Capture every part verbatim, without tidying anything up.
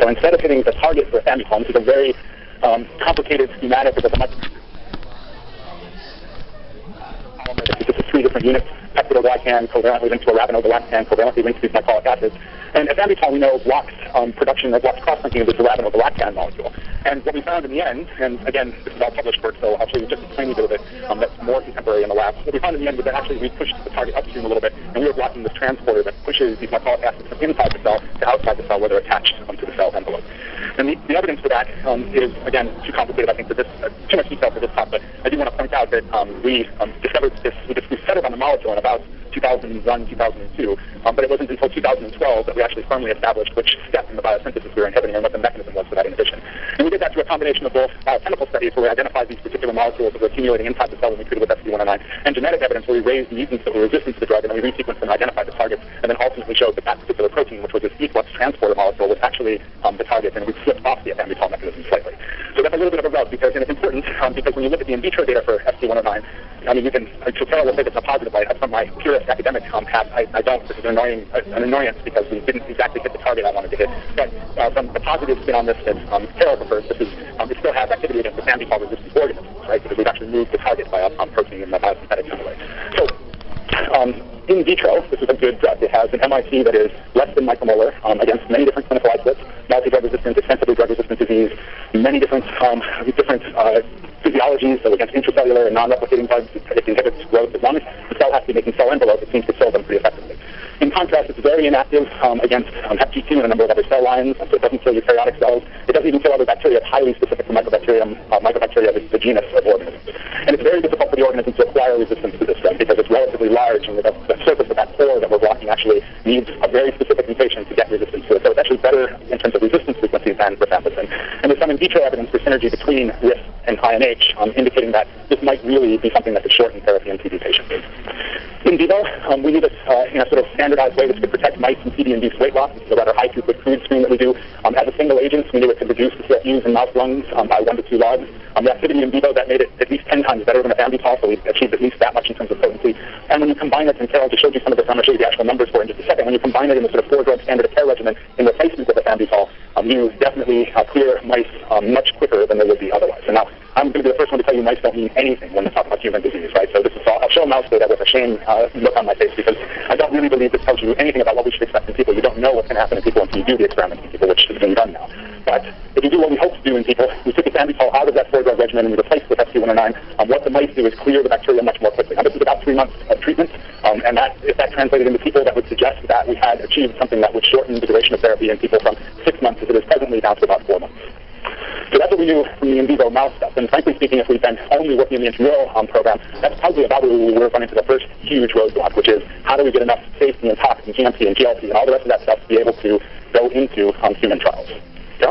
So instead of hitting the target for ethambutol, this is a very um, complicated schematic because the This is three different units: peptidoglycan, covalently linked to arabinolactam, covalently linked to glycolic acid. And ethambutol, we know, blocks um, production or blocks cross-linking of this arabinolactam molecule. And what we found in the end, and again, this is all published work, so I'll show you just a tiny bit of it um, that's more contemporary in the lab. What we found in the end was that actually we pushed the target upstream a little bit, and we were blocking this transporter that pushes these glycolic acids from inside the cell to outside the cell where they're attached um, to the cell envelope. And the, the evidence for that um, is, again, too complicated, I think, for this, uh, too much detail for this talk, but I do want to point out that um, we um, discovered this, we, just, we settled on the molecule in about two thousand one, two thousand two, um, but it wasn't until two thousand twelve that we actually firmly established which step in the biosynthesis we were inhibiting and what the mechanism was for that inhibition. And we did that through a combination of both biochemical studies where we identified these particular molecules that were accumulating inside the cell when we treated with F C one oh nine, and genetic evidence where we raised mutants that were resistant to the drug, and then we resequenced them and identified the targets, and then ultimately showed that that particular protein, which was this efflux transporter molecule, was actually um, the target, and we flipped off the ethambutol mechanism slightly. So that's a little bit of a rub, because, and it's important um, because when you look at the in vitro data for F C one oh nine, I mean, you can, so Carol will say that's a positive light. That's from my purist academic um, path. I, I don't. This is an, annoying, uh, an annoyance because we didn't exactly hit the target I wanted to hit. But uh, from the positive spin on this that um, Carol prefers, this is, um, it still has activity against the ethambutol-resistant organisms, right? Because we've actually moved the target by a um, protein in the biosynthetic assembly. So, um, in vitro, this is a good drug. It has an M I C that is less than micromolar um, against many different clinical isolates, multi-drug resistant, extensively drug-resistant disease, many different um, different uh, physiologies, so against intracellular and non-replicating bugs. It inhibits growth. As long as the cell has to be making cell envelope, it seems to kill them pretty effectively. In contrast, it's very inactive um, against um, hep G two and a number of other cell lines, so it doesn't kill eukaryotic cells. It doesn't even kill other bacteria. It's highly specific to mycobacterium, uh, mycobacteria, the, the genus of organisms. And it's very difficult for the organism to acquire resistance to this drug because it's relatively large, and the, the surface of that pore that we're blocking actually needs a very specific mutation to get resistance to it. So it's actually better in terms of resistance frequencies than rifampicin. And there's some in vitro evidence for synergy between R I F and I N H, um, indicating that this might really be something that could shorten therapy in T B patients. In vivo, um, we knew this uh, in a sort of standardized way. This could protect mice from T B-induced weight loss. This is a rather high-throughput crude screen that we do. Um, as a single agent, we knew it could reduce the C F Us in mouse lungs um, by one to two logs. Um, the activity in vivo, that made it at least ten times better than ethambutol, so we achieved at least that much in terms of potency. And when you combine it, and Carol just showed you some of this, I'm going to show you the actual numbers for it in just a second. When you combine it in the sort of four-drug standard of care regimen in replacement with ethambutol, um, you definitely uh, clear mice um, much quicker than they would be otherwise. And now, I'm going to be the first one to tell you mice don't mean anything when we talk about human disease, right? So this is all, I'll show mouse data with a shame uh, look on my face because I don't really believe this tells you anything about what we should expect in people. You don't know what's going to happen in people until you do the experiment in people, which is being done now. But if you do what we hope to do in people, we took ethambutol out of that four-drug regimen and we replaced it with F C one oh nine. Um, what the mice do is clear the bacteria much more quickly. Now, this is about three months of treatment, um, and that, if that translated into people, that would suggest that we had achieved something that would shorten the duration of therapy in people from six months as it is presently down to about four months. So that's what we knew from the in vivo mouse stuff. And frankly speaking, if we'd been only working in the intramural um, program, that's probably about where we would have run into the first huge roadblock, which is how do we get enough safety and tox and G M P and G L P and all the rest of that stuff to be able to go into um, human trials. Yeah?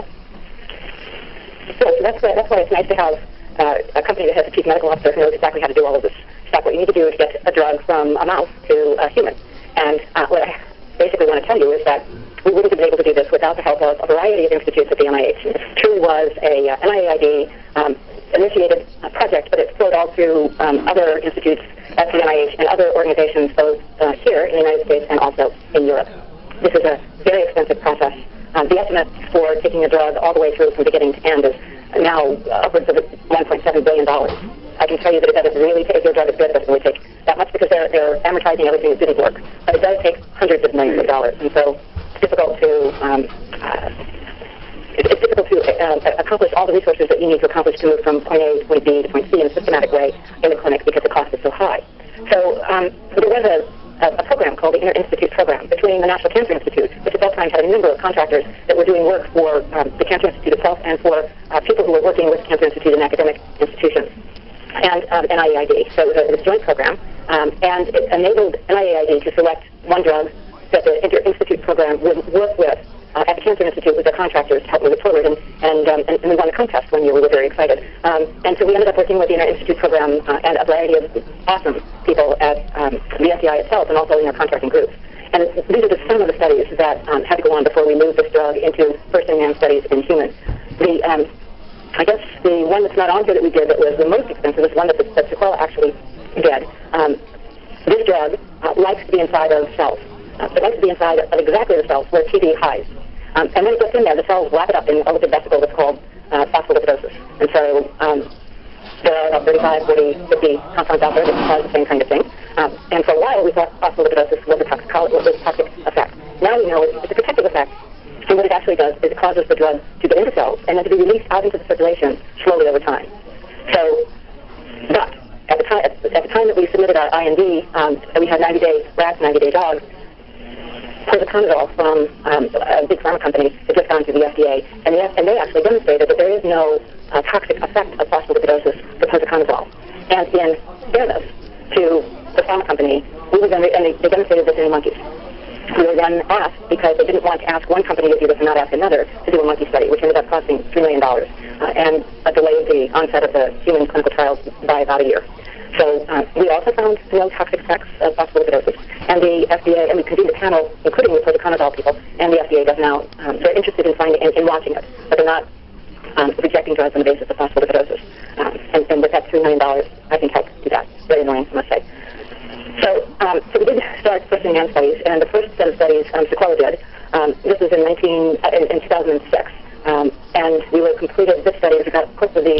So that's why, that's why it's nice to have uh, a company that has a chief medical officer who knows exactly how to do all of this stuff. What you need to do is get a drug from a mouse to a human. And uh, what I basically want to tell you is that we wouldn't have been able to do this without the help of a variety of institutes at the N I H. It truly was a uh, N I A I D um, initiated uh, project, but it flowed all through um, other institutes at the N I H and other organizations both uh, here in the United States and also in Europe. This is a very expensive process. Um, the estimate for taking a drug all the way through from beginning to end is now upwards of one point seven billion dollars. I can tell you that it doesn't really take, your drug is good, it doesn't really take that much because they're, they're amortizing everything that didn't work. But it does take hundreds of millions of dollars. And so it's difficult to um, uh, it's, it's difficult to uh, accomplish all the resources that you need to accomplish to move from point A to point B to point C in a systematic way in the clinic because the cost is so high. So um, there was a, a, a program called the Inter-Institute Program between the National Cancer Institute, which at that time had a number of contractors that were doing work for um, the Cancer Institute itself and for uh, people who were working with the Cancer Institute in academic institutions, and um, N I A I D. So it was a joint program, um, and it enabled N I A I D to select one drug that the Inter-Institute Program would work with uh, at the Cancer Institute with their contractors to help move it forward, and, and, um, and, and we won the contest one year. We were very excited. Um, and so we ended up working with the Inter-Institute Program uh, and a variety of awesome people at um, the N C I itself and also in their contracting groups. And these are just some of the studies that um, had to go on before we moved this drug into first-in-man studies in humans. The, um, I guess the one that's not on here that we did that was the most expensive is one that, that Sequela actually did. Um, this drug uh, likes to be inside of cells. Uh, it likes to be inside of exactly the cells where T B hides. Um, and when it gets in there, the cells wrap it up in a lipid vesicle that's called uh, phospholipidosis. And so um, there are about thirty-five, forty, fifty compounds out there that cause the same kind of thing. Um, and for a while, we thought phospholipidosis was a toxic, was a toxic effect. Now we know it's, it's a protective effect. And what it actually does is it causes the drug to get into cells and then to be released out into the circulation slowly over time. So, but at the time, at, at the time that we submitted our I N D, um, we had ninety-day rats, ninety-day dogs. Prosaconazole from um, a big pharma company had just gone to the F D A, and, the, and they actually demonstrated that there is no uh, toxic effect of phospholipidosis for prosaconazole. And in fairness to the pharma company, we were then, and they, they demonstrated this in monkeys. We were then asked, because they didn't want to ask one company to do this and not ask another, to do a monkey study, which ended up costing three million dollars uh, and uh, delayed the onset of the human clinical trials by about a year. So uh, we also found no toxic effects of phospholipidosis. And the F D A, and we convened a panel, including the prosaconazole people, and the F D A does now, um, they're interested in finding, in, in watching it, but they're not um, rejecting drugs on the basis of phospholipidosis. Um, and, and with that three million dollars, I think helped do that. Very annoying, I must say. So, um, so we did start first-in-man studies, and the first set of studies, um, Sequela did. Um, this was in, nineteen, uh, in, in two thousand six, um, and we were completed this study, we got, of course, with the